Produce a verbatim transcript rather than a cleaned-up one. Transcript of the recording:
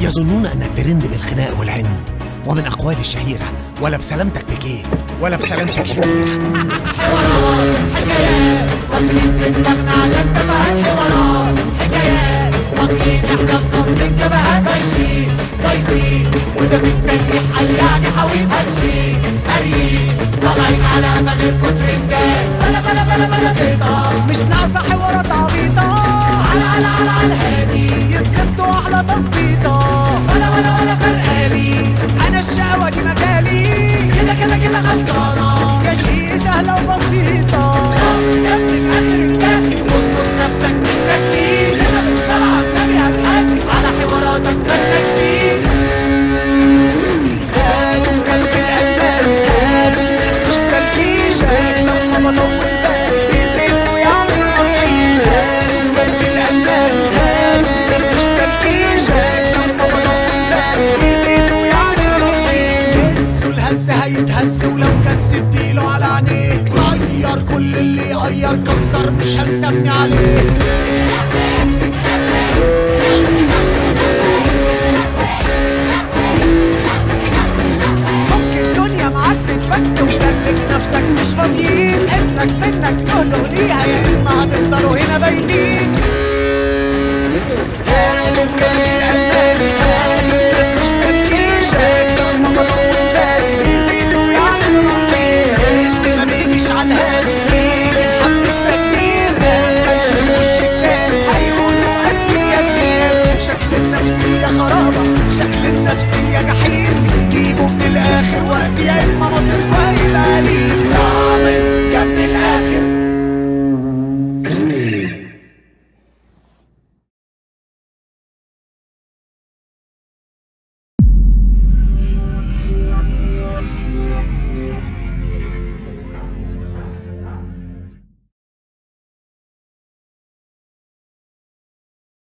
يظنون أن الترند بالخناق والعند، ومن أقوال الشهيرة ولا بسلامتك بكيه ولا بسلامتك شكيرة. حوارات حكايات واكلين في دماغنا عشان تفاهات، حوارات حكايات فاضيين احنا القصد الجبهات، بايشين بايظين وده في التلقيح قال يعني حاويين، هرشين قاريين طالعين على قفا غير كتر رجال، بلا بلا بلا بلا زيطة مش ناقصة حوارات عبيطة، على على على على الهادي يتثبتوا أحلى تظبيطة، ولا ولا ولا فرقالي أنا الشقوة دي مجالي، كده كده كده خلصانة يا شقي سهلة وبسيطة. سكتك آخر الداخل واظبط نفسك من تكليل، هنا بالسبعة بنبي هتحاسب على حواراتك مالناش فيه. هادوا قلب الألبان، هادوا ناس مش سالكين، لما بطول بالي بيزيدوا يعملوا تصحيح. هادوا قلب الألبان، هادوا ناس مش سالكين، لما بطول بالي بيزيدوا يعملوا تصحيح. هزوا الهز هيتهز ولو جس اديله على عينيه، غير كل اللي يغير كسر مش هنسمي عليه.